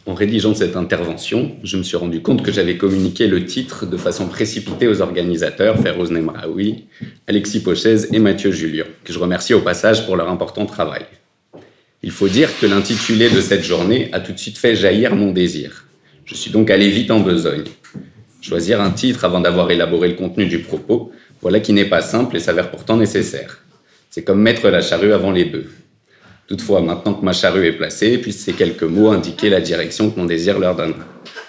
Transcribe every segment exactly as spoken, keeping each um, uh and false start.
En rédigeant cette intervention, je me suis rendu compte que j'avais communiqué le titre de façon précipitée aux organisateurs, Férouz Nemraoui, Alexis Pochez et Mathieu Julien, que je remercie au passage pour leur important travail. Il faut dire que l'intitulé de cette journée a tout de suite fait jaillir mon désir. Je suis donc allé vite en besogne. Choisir un titre avant d'avoir élaboré le contenu du propos, voilà qui n'est pas simple et s'avère pourtant nécessaire. C'est comme mettre la charrue avant les bœufs. Toutefois, maintenant que ma charrue est placée, puissent ces quelques mots indiquer la direction que mon désir leur donnera.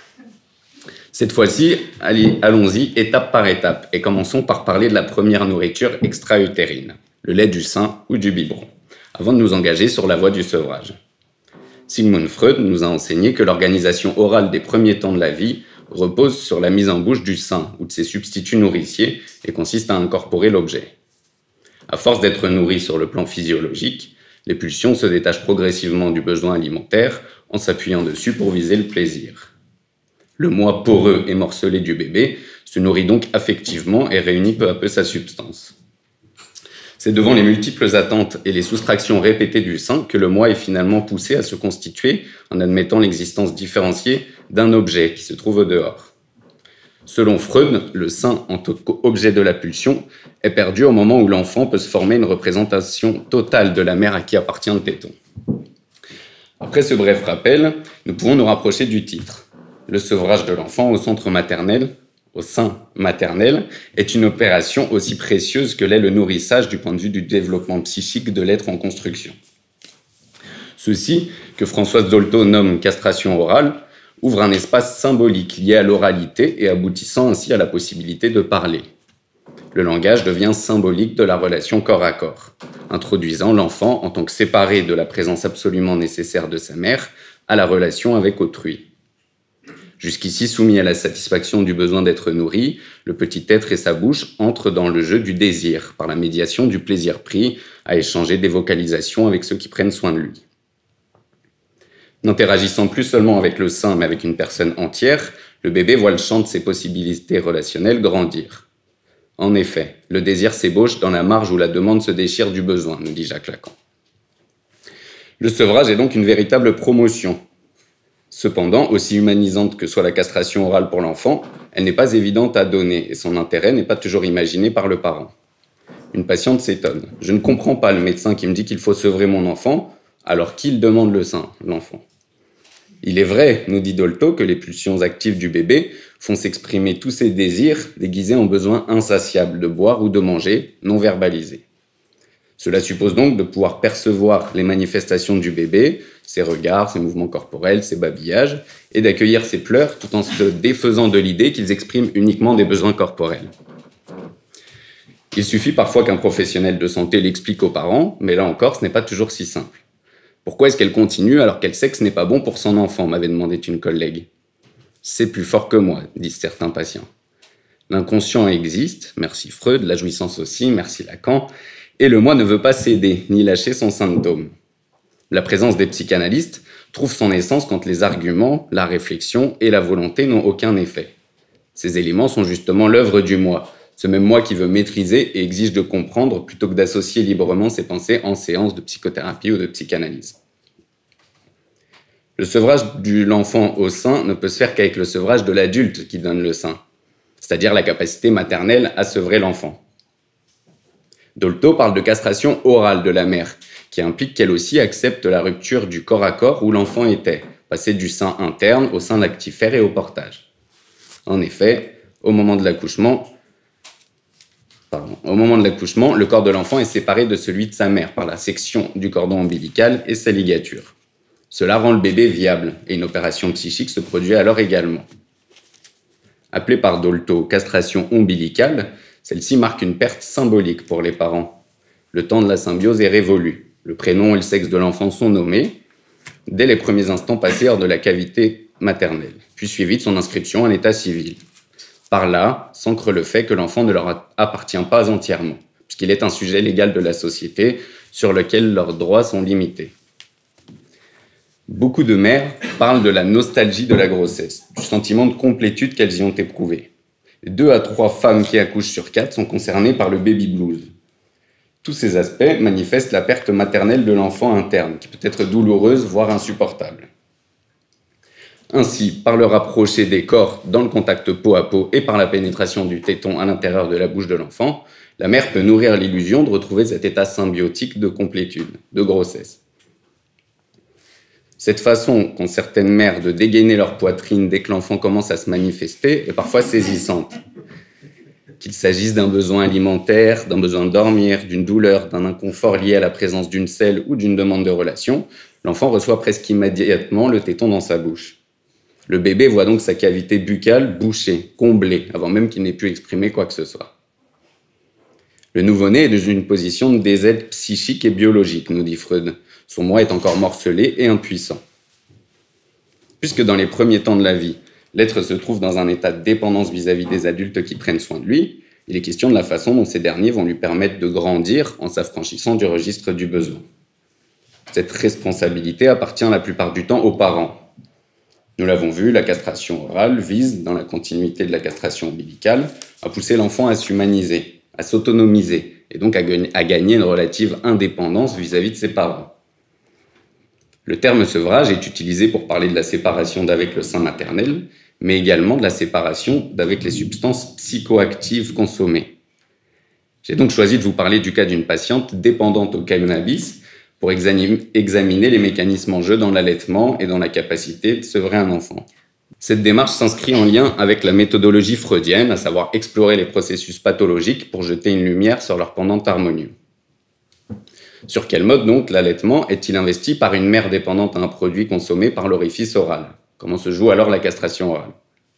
Cette fois-ci, allez, allons-y étape par étape et commençons par parler de la première nourriture extra-utérine, le lait du sein ou du biberon, avant de nous engager sur la voie du sevrage. Sigmund Freud nous a enseigné que l'organisation orale des premiers temps de la vie repose sur la mise en bouche du sein ou de ses substituts nourriciers et consiste à incorporer l'objet. À force d'être nourri sur le plan physiologique, les pulsions se détachent progressivement du besoin alimentaire en s'appuyant dessus pour viser le plaisir. Le moi poreux et morcelé du bébé se nourrit donc affectivement et réunit peu à peu sa substance. C'est devant les multiples attentes et les soustractions répétées du sein que le moi est finalement poussé à se constituer en admettant l'existence différenciée d'un objet qui se trouve au dehors. Selon Freud, le sein, en tant qu'objet de la pulsion, est perdu au moment où l'enfant peut se former une représentation totale de la mère à qui appartient le téton. Après ce bref rappel, nous pouvons nous rapprocher du titre. Le sevrage de l'enfant au centre maternel, au sein maternel, est une opération aussi précieuse que l'est le nourrissage du point de vue du développement psychique de l'être en construction. Ceci, que Françoise Dolto nomme castration orale, ouvre un espace symbolique lié à l'oralité et aboutissant ainsi à la possibilité de parler. Le langage devient symbolique de la relation corps à corps, introduisant l'enfant en tant que séparé de la présence absolument nécessaire de sa mère à la relation avec autrui. Jusqu'ici soumis à la satisfaction du besoin d'être nourri, le petit être et sa bouche entrent dans le jeu du désir par la médiation du plaisir pris à échanger des vocalisations avec ceux qui prennent soin de lui. N'interagissant plus seulement avec le sein, mais avec une personne entière, le bébé voit le champ de ses possibilités relationnelles grandir. En effet, le désir s'ébauche dans la marge où la demande se déchire du besoin, nous dit Jacques Lacan. Le sevrage est donc une véritable promotion. Cependant, aussi humanisante que soit la castration orale pour l'enfant, elle n'est pas évidente à donner et son intérêt n'est pas toujours imaginé par le parent. Une patiente s'étonne. « Je ne comprends pas le médecin qui me dit qu'il faut sevrer mon enfant, alors qu'il demande le sein, l'enfant. » Il est vrai, nous dit Dolto, que les pulsions actives du bébé font s'exprimer tous ses désirs déguisés en besoins insatiables de boire ou de manger, non verbalisés. Cela suppose donc de pouvoir percevoir les manifestations du bébé, ses regards, ses mouvements corporels, ses babillages, et d'accueillir ses pleurs tout en se défaisant de l'idée qu'ils expriment uniquement des besoins corporels. Il suffit parfois qu'un professionnel de santé l'explique aux parents, mais là encore, ce n'est pas toujours si simple. Pourquoi est-ce qu'elle continue alors qu'elle sait que ce n'est pas bon pour son enfant, m'avait demandé une collègue. C'est plus fort que moi, disent certains patients. L'inconscient existe, merci Freud, la jouissance aussi, merci Lacan, et le moi ne veut pas céder, ni lâcher son symptôme. La présence des psychanalystes trouve son essence quand les arguments, la réflexion et la volonté n'ont aucun effet. Ces éléments sont justement l'œuvre du moi, ce même moi qui veut maîtriser et exige de comprendre plutôt que d'associer librement ses pensées en séance de psychothérapie ou de psychanalyse. Le sevrage de l'enfant au sein ne peut se faire qu'avec le sevrage de l'adulte qui donne le sein, c'est-à-dire la capacité maternelle à sevrer l'enfant. Dolto parle de castration orale de la mère, qui implique qu'elle aussi accepte la rupture du corps à corps où l'enfant était, passer du sein interne au sein lactifère et au portage. En effet, au moment de l'accouchement, Pardon. Au moment de l'accouchement, le corps de l'enfant est séparé de celui de sa mère par la section du cordon ombilical et sa ligature. Cela rend le bébé viable et une opération psychique se produit alors également. Appelée par Dolto castration ombilicale, celle-ci marque une perte symbolique pour les parents. Le temps de la symbiose est révolu. Le prénom et le sexe de l'enfant sont nommés dès les premiers instants passés hors de la cavité maternelle, puis suivi de son inscription à l'état civil. Par là, s'ancre le fait que l'enfant ne leur appartient pas entièrement, puisqu'il est un sujet légal de la société sur lequel leurs droits sont limités. Beaucoup de mères parlent de la nostalgie de la grossesse, du sentiment de complétude qu'elles y ont éprouvé. Deux à trois femmes qui accouchent sur quatre sont concernées par le baby blues. Tous ces aspects manifestent la perte maternelle de l'enfant interne, qui peut être douloureuse, voire insupportable. Ainsi, par le rapproché des corps dans le contact peau à peau et par la pénétration du téton à l'intérieur de la bouche de l'enfant, la mère peut nourrir l'illusion de retrouver cet état symbiotique de complétude, de grossesse. Cette façon qu'ont certaines mères de dégainer leur poitrine dès que l'enfant commence à se manifester est parfois saisissante. Qu'il s'agisse d'un besoin alimentaire, d'un besoin de dormir, d'une douleur, d'un inconfort lié à la présence d'une selle ou d'une demande de relation, l'enfant reçoit presque immédiatement le téton dans sa bouche. Le bébé voit donc sa cavité buccale bouchée, comblée, avant même qu'il n'ait pu exprimer quoi que ce soit. Le nouveau-né est dans une position de désêtre psychique et biologique, nous dit Freud. Son moi est encore morcelé et impuissant. Puisque dans les premiers temps de la vie, l'être se trouve dans un état de dépendance vis-à-vis des adultes qui prennent soin de lui, il est question de la façon dont ces derniers vont lui permettre de grandir en s'affranchissant du registre du besoin. Cette responsabilité appartient la plupart du temps aux parents. Nous l'avons vu, la castration orale vise, dans la continuité de la castration ombilicale, à pousser l'enfant à s'humaniser, à s'autonomiser, et donc à gagner une relative indépendance vis-à-vis de ses parents. Le terme sevrage est utilisé pour parler de la séparation d'avec le sein maternel, mais également de la séparation d'avec les substances psychoactives consommées. J'ai donc choisi de vous parler du cas d'une patiente dépendante au cannabis pour examiner les mécanismes en jeu dans l'allaitement et dans la capacité de sevrer un enfant. Cette démarche s'inscrit en lien avec la méthodologie freudienne, à savoir explorer les processus pathologiques pour jeter une lumière sur leur pendant harmonieux. Sur quel mode donc l'allaitement est-il investi par une mère dépendante à un produit consommé par l'orifice oral? Comment se joue alors la castration orale?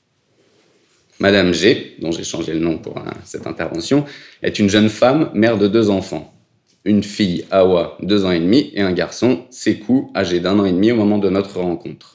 Madame G, dont j'ai changé le nom pour hein, cette intervention, est une jeune femme, mère de deux enfants. Une fille, Awa, deux ans et demi, et un garçon, Sekou, âgé d'un an et demi au moment de notre rencontre.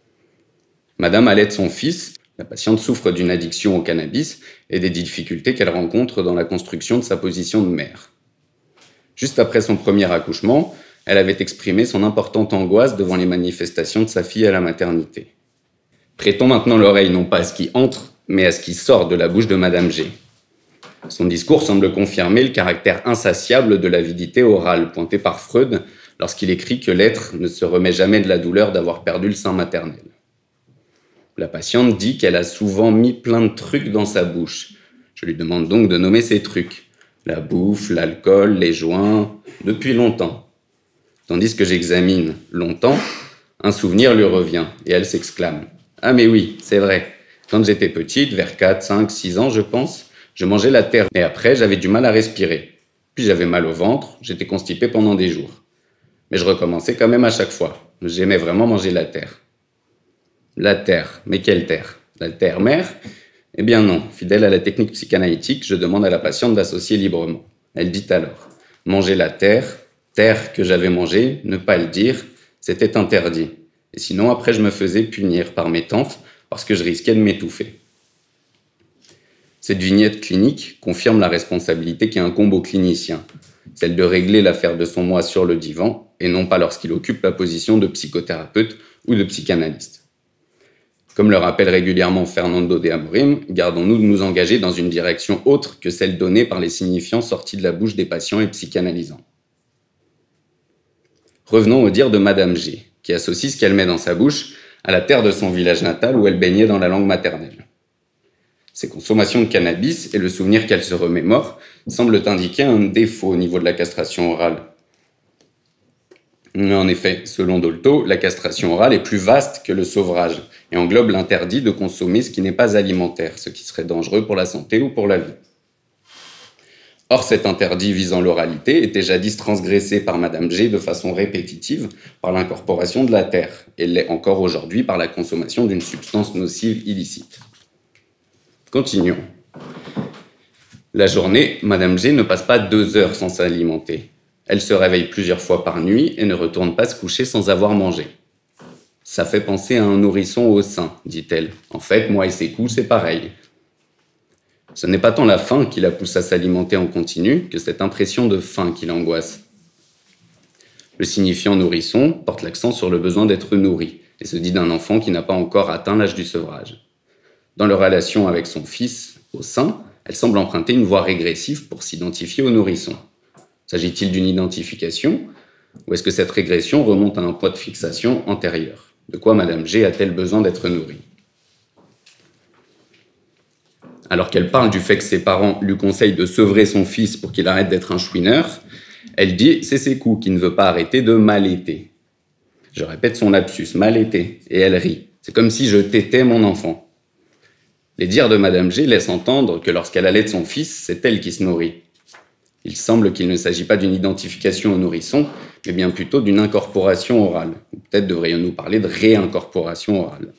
Madame allaite son fils. La patiente souffre d'une addiction au cannabis et des difficultés qu'elle rencontre dans la construction de sa position de mère. Juste après son premier accouchement, elle avait exprimé son importante angoisse devant les manifestations de sa fille à la maternité. Prêtons maintenant l'oreille non pas à ce qui entre, mais à ce qui sort de la bouche de Madame G. Son discours semble confirmer le caractère insatiable de l'avidité orale pointé par Freud lorsqu'il écrit que l'être ne se remet jamais de la douleur d'avoir perdu le sein maternel. La patiente dit qu'elle a souvent mis plein de trucs dans sa bouche. Je lui demande donc de nommer ces trucs. La bouffe, l'alcool, les joints, depuis longtemps. Tandis que j'examine longtemps, un souvenir lui revient et elle s'exclame. « Ah mais oui, c'est vrai. Quand j'étais petite, vers quatre, cinq, six ans je pense, je mangeais la terre et après j'avais du mal à respirer. Puis j'avais mal au ventre, j'étais constipé pendant des jours. Mais je recommençais quand même à chaque fois. J'aimais vraiment manger la terre. » La terre, mais quelle terre? La terre-mère? Eh bien non, fidèle à la technique psychanalytique, je demande à la patiente d'associer librement. Elle dit alors, manger la terre, terre que j'avais mangée, ne pas le dire, c'était interdit. Et sinon, après, je me faisais punir par mes tantes parce que je risquais de m'étouffer. Cette vignette clinique confirme la responsabilité qui incombe au clinicien, celle de régler l'affaire de son moi sur le divan et non pas lorsqu'il occupe la position de psychothérapeute ou de psychanalyste. Comme le rappelle régulièrement Fernando de Amorim, gardons-nous de nous engager dans une direction autre que celle donnée par les signifiants sortis de la bouche des patients et psychanalysants. Revenons au dire de Madame G, qui associe ce qu'elle met dans sa bouche à la terre de son village natal où elle baignait dans la langue maternelle. Ses consommations de cannabis et le souvenir qu'elle se remémore semblent indiquer un défaut au niveau de la castration orale. En effet, selon Dolto, la castration orale est plus vaste que le sevrage et englobe l'interdit de consommer ce qui n'est pas alimentaire, ce qui serait dangereux pour la santé ou pour la vie. Or, cet interdit visant l'oralité était jadis transgressé par Madame G de façon répétitive par l'incorporation de la terre, et l'est encore aujourd'hui par la consommation d'une substance nocive illicite. Continuons. La journée, Madame G ne passe pas deux heures sans s'alimenter. Elle se réveille plusieurs fois par nuit et ne retourne pas se coucher sans avoir mangé. Ça fait penser à un nourrisson au sein, dit-elle. En fait, moi et Sekou, c'est pareil. Ce n'est pas tant la faim qui la pousse à s'alimenter en continu que cette impression de faim qui l'angoisse. Le signifiant nourrisson porte l'accent sur le besoin d'être nourri et se dit d'un enfant qui n'a pas encore atteint l'âge du sevrage. Dans leur relation avec son fils, au sein, elle semble emprunter une voie régressive pour s'identifier au nourrisson. S'agit-il d'une identification ou est-ce que cette régression remonte à un point de fixation antérieur? De quoi Madame G a-t-elle besoin d'être nourrie? Alors qu'elle parle du fait que ses parents lui conseillent de sevrer son fils pour qu'il arrête d'être un chouineur, elle dit « c'est Sékou qui ne veut pas arrêter de m'allaiter ». Je répète son lapsus, m'allaiter, et elle rit. C'est comme si je tétais mon enfant. Les dires de Madame G laissent entendre que lorsqu'elle allaite son fils, c'est elle qui se nourrit. Il semble qu'il ne s'agit pas d'une identification au nourrisson, mais bien plutôt d'une incorporation orale. Ou peut-être devrions-nous parler de réincorporation orale.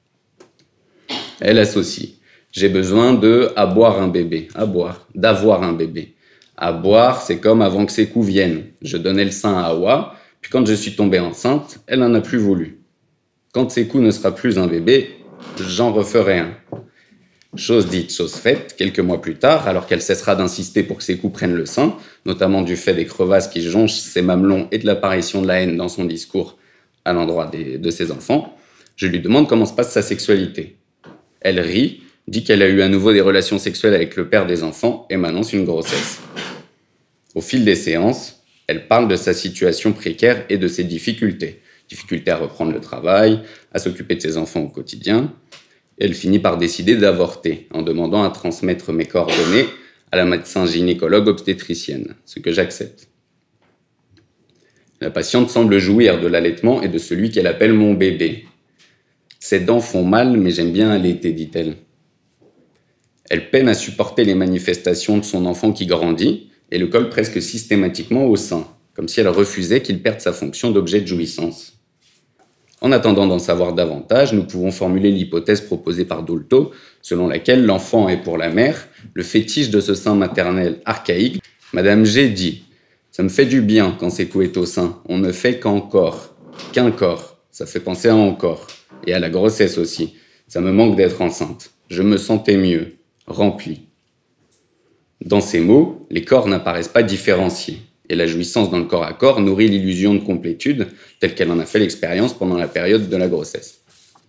Elle associe. J'ai besoin de à boire un bébé, à boire, d'avoir un bébé. À boire, c'est comme avant que Sékou vienne. Je donnais le sein à Hawa, puis quand je suis tombée enceinte, elle n'en a plus voulu. Quand Sékou ne sera plus un bébé, j'en referai un. Chose dite, chose faite, quelques mois plus tard, alors qu'elle cessera d'insister pour que Sékou prenne le sein, notamment du fait des crevasses qui jonchent ses mamelons et de l'apparition de la haine dans son discours à l'endroit des, de ses enfants, je lui demande comment se passe sa sexualité. Elle rit, dit qu'elle a eu à nouveau des relations sexuelles avec le père des enfants et m'annonce une grossesse. Au fil des séances, elle parle de sa situation précaire et de ses difficultés. Difficultés à reprendre le travail, à s'occuper de ses enfants au quotidien. Elle finit par décider d'avorter en demandant à transmettre mes coordonnées à la médecin gynécologue obstétricienne, ce que j'accepte. La patiente semble jouir de l'allaitement et de celui qu'elle appelle mon bébé. Ses dents font mal, mais j'aime bien allaiter, dit-elle. Elle peine à supporter les manifestations de son enfant qui grandit et le colle presque systématiquement au sein, comme si elle refusait qu'il perde sa fonction d'objet de jouissance. En attendant d'en savoir davantage, nous pouvons formuler l'hypothèse proposée par Dolto, selon laquelle l'enfant est pour la mère le fétiche de ce sein maternel archaïque. Madame G dit « Ça me fait du bien quand Sékou est au sein, on ne fait qu'encore, qu'un corps, ça fait penser à encore, et à la grossesse aussi, ça me manque d'être enceinte, je me sentais mieux. Rempli. » Dans ces mots, les corps n'apparaissent pas différenciés, et la jouissance dans le corps à corps nourrit l'illusion de complétude, telle qu'elle en a fait l'expérience pendant la période de la grossesse.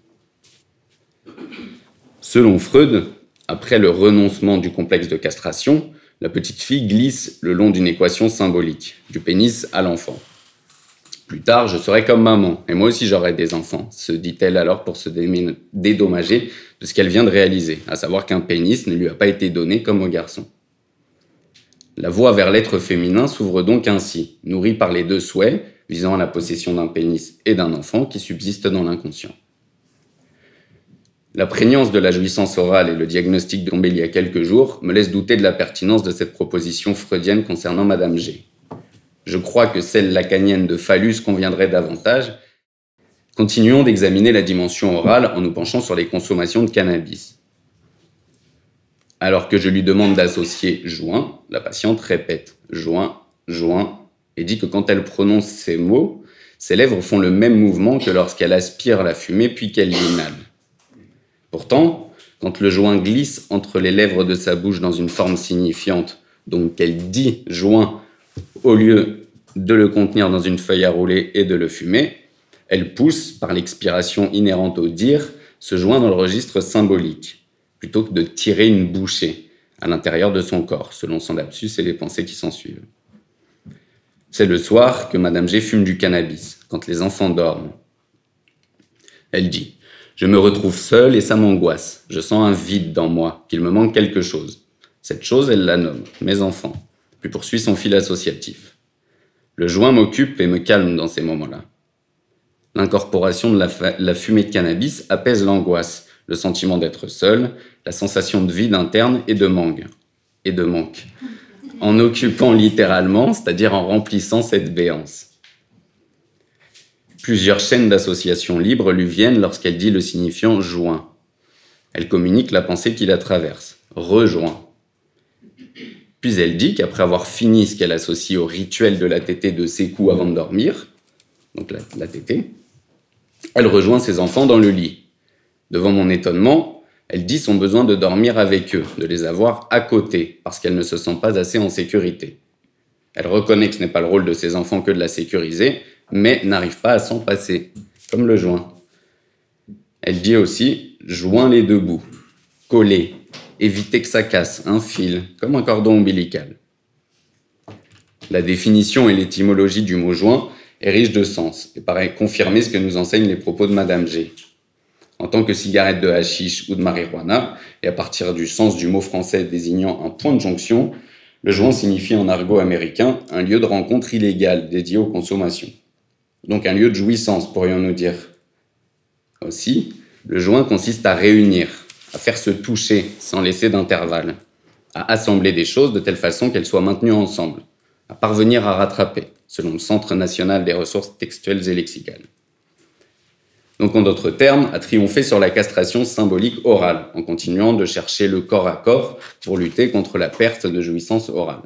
Selon Freud, après le renoncement du complexe de castration, la petite fille glisse le long d'une équation symbolique, du pénis à l'enfant. Plus tard, je serai comme maman, et moi aussi j'aurai des enfants, se dit-elle alors pour se dédommager de ce qu'elle vient de réaliser, à savoir qu'un pénis ne lui a pas été donné comme au garçon. La voie vers l'être féminin s'ouvre donc ainsi, nourrie par les deux souhaits, visant à la possession d'un pénis et d'un enfant qui subsistent dans l'inconscient. La prégnance de la jouissance orale et le diagnostic tombé il y a quelques jours me laissent douter de la pertinence de cette proposition freudienne concernant Madame G. Je crois que celle lacanienne de phallus conviendrait davantage. Continuons d'examiner la dimension orale en nous penchant sur les consommations de cannabis. Alors que je lui demande d'associer « joint », la patiente répète « joint, joint » et dit que quand elle prononce ces mots, ses lèvres font le même mouvement que lorsqu'elle aspire la fumée puis qu'elle l'inhale. Pourtant, quand le joint glisse entre les lèvres de sa bouche dans une forme signifiante, donc qu'elle dit « joint » au lieu de le contenir dans une feuille à rouler et de le fumer, elle pousse, par l'expiration inhérente au dire, ce joint dans le registre symbolique, plutôt que de tirer une bouchée à l'intérieur de son corps, selon son lapsus et les pensées qui s'ensuivent. C'est le soir que Madame G fume du cannabis, quand les enfants dorment. Elle dit « Je me retrouve seule et ça m'angoisse. Je sens un vide dans moi, qu'il me manque quelque chose. » Cette chose, elle la nomme « mes enfants », puis poursuit son fil associatif. Le joint m'occupe et me calme dans ces moments-là. L'incorporation de la, la fumée de cannabis apaise l'angoisse, le sentiment d'être seul, la sensation de vide interne et de manque. Et de manque. En occupant littéralement, c'est-à-dire en remplissant cette béance. Plusieurs chaînes d'associations libres lui viennent lorsqu'elle dit le signifiant « joint ». Elle communique la pensée qui la traverse, « rejoint ». Puis elle dit qu'après avoir fini ce qu'elle associe au rituel de la tétée de Sékou avant de dormir, donc la, la tétée, elle rejoint ses enfants dans le lit. Devant mon étonnement, elle dit son besoin de dormir avec eux, de les avoir à côté, parce qu'elle ne se sent pas assez en sécurité. Elle reconnaît que ce n'est pas le rôle de ses enfants que de la sécuriser, mais n'arrive pas à s'en passer, comme le joint. Elle dit aussi « joint les deux bouts, coller ». Éviter que ça casse, un fil, comme un cordon ombilical. La définition et l'étymologie du mot « joint » est riche de sens et paraît confirmer ce que nous enseignent les propos de Madame G. En tant que cigarette de hashish ou de marijuana, et à partir du sens du mot français désignant un point de jonction, le joint signifie en argot américain un lieu de rencontre illégal dédié aux consommations. Donc un lieu de jouissance, pourrions-nous dire. Aussi, le joint consiste à réunir, à faire se toucher sans laisser d'intervalle, à assembler des choses de telle façon qu'elles soient maintenues ensemble, à parvenir à rattraper, selon le Centre national des ressources textuelles et lexicales. Donc, en d'autres termes, à triompher sur la castration symbolique orale, en continuant de chercher le corps à corps pour lutter contre la perte de jouissance orale.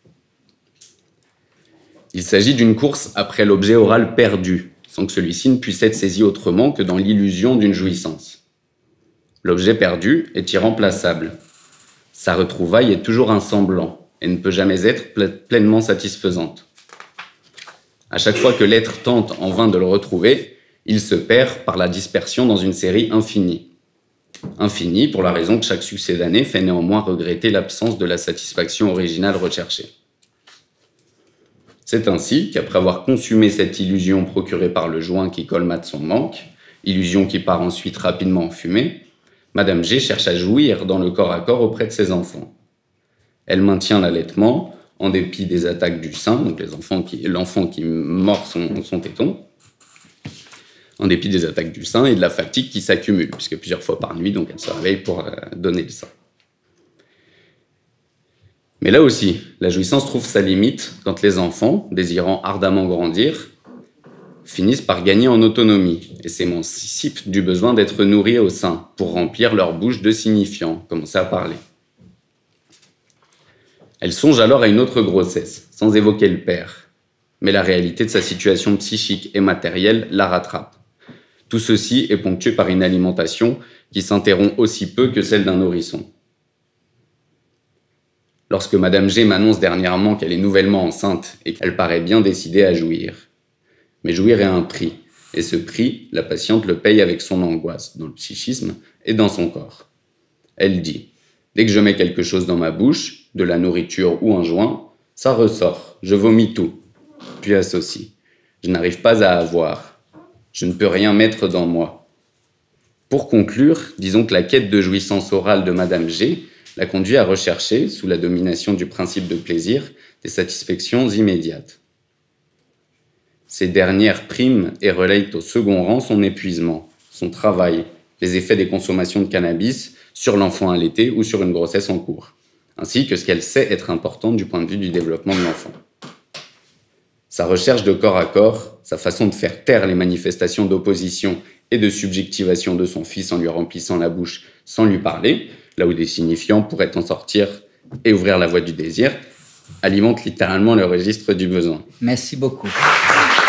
Il s'agit d'une course après l'objet oral perdu, sans que celui-ci ne puisse être saisi autrement que dans l'illusion d'une jouissance. L'objet perdu est irremplaçable. Sa retrouvaille est toujours un semblant et ne peut jamais être pleinement satisfaisante. À chaque fois que l'être tente en vain de le retrouver, il se perd par la dispersion dans une série infinie. Infinie pour la raison que chaque succédané fait néanmoins regretter l'absence de la satisfaction originale recherchée. C'est ainsi qu'après avoir consumé cette illusion procurée par le joint qui colmate son manque, illusion qui part ensuite rapidement en fumée, Madame G cherche à jouir dans le corps à corps auprès de ses enfants. Elle maintient l'allaitement en dépit des attaques du sein, donc les enfants qui, l'enfant qui mord son, son téton, en dépit des attaques du sein et de la fatigue qui s'accumule, puisque plusieurs fois par nuit, donc elle se réveille pour euh, donner le sein. Mais là aussi, la jouissance trouve sa limite quand les enfants, désirant ardemment grandir, finissent par gagner en autonomie et s'émancipent du besoin d'être nourris au sein pour remplir leur bouche de signifiants, commencer à parler. Elle songe alors à une autre grossesse, sans évoquer le père, mais la réalité de sa situation psychique et matérielle la rattrape. Tout ceci est ponctué par une alimentation qui s'interrompt aussi peu que celle d'un nourrisson. Lorsque Madame G m'annonce dernièrement qu'elle est nouvellement enceinte et qu'elle paraît bien décidée à jouir. Mais jouir est un prix, et ce prix, la patiente le paye avec son angoisse, dans le psychisme et dans son corps. Elle dit « Dès que je mets quelque chose dans ma bouche, de la nourriture ou un joint, ça ressort, je vomis tout. » Puis associe « Je n'arrive pas à avoir. Je ne peux rien mettre dans moi. » Pour conclure, disons que la quête de jouissance orale de Madame G l'a conduit à rechercher, sous la domination du principe de plaisir, des satisfactions immédiates. Ces dernières priment et relayent au second rang son épuisement, son travail, les effets des consommations de cannabis sur l'enfant allaité ou sur une grossesse en cours, ainsi que ce qu'elle sait être important du point de vue du développement de l'enfant. Sa recherche de corps à corps, sa façon de faire taire les manifestations d'opposition et de subjectivation de son fils en lui remplissant la bouche sans lui parler, là où des signifiants pourraient en sortir et ouvrir la voie du désir, alimente littéralement le registre du besoin. Merci beaucoup.